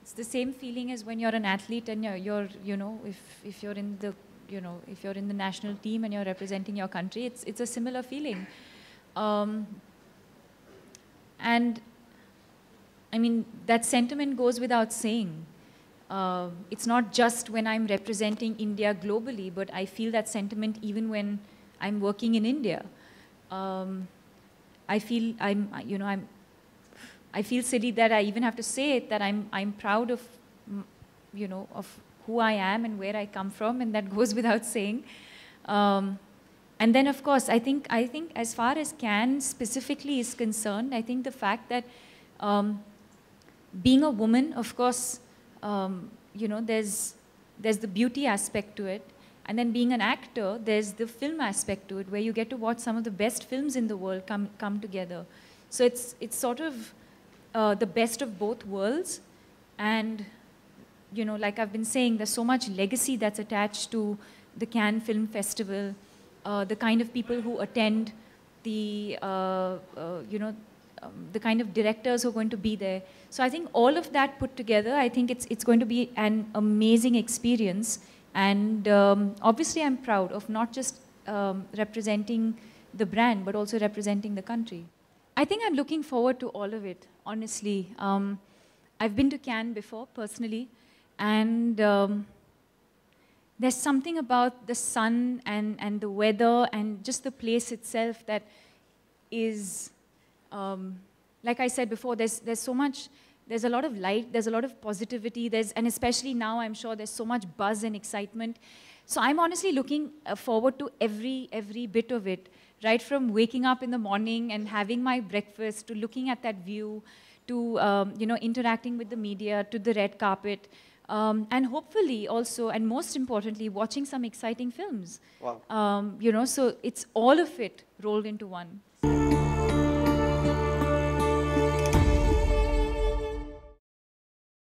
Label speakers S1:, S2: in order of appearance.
S1: It's the same feeling as when you're an athlete and you're you know, if you're in the, you know, if you're in the national team and you're representing your country, it's a similar feeling. Um, and I mean, that sentiment goes without saying. It's not just when I'm representing India globally, but I feel that sentiment even when I'm working in India. I feel I feel silly that I even have to say it, that I'm proud of, you know, of who I am and where I come from, and that goes without saying. And then, of course, I think as far as Cannes specifically is concerned, I think the fact that being a woman, of course, you know, there's the beauty aspect to it. And then being an actor, there's the film aspect to it, where you get to watch some of the best films in the world come together. So it's sort of the best of both worlds. And, you know, like I've been saying, there's so much legacy that's attached to the Cannes Film Festival, the kind of people who attend, the, you know, the kind of directors who are going to be there. So I think all of that put together, I think it's going to be an amazing experience. And obviously I'm proud of not just representing the brand, but also representing the country. I think I'm looking forward to all of it, honestly. I've been to Cannes before, personally, and there's something about the sun and the weather and just the place itself that is, like I said before, there's so much, there's a lot of light, there's a lot of positivity, and especially now I'm sure there's so much buzz and excitement. So I'm honestly looking forward to every bit of it, right from waking up in the morning and having my breakfast, to looking at that view, to you know, interacting with the media, to the red carpet, and hopefully also, and most importantly, watching some exciting films.
S2: Wow.
S1: You know, so it's all of it rolled into one.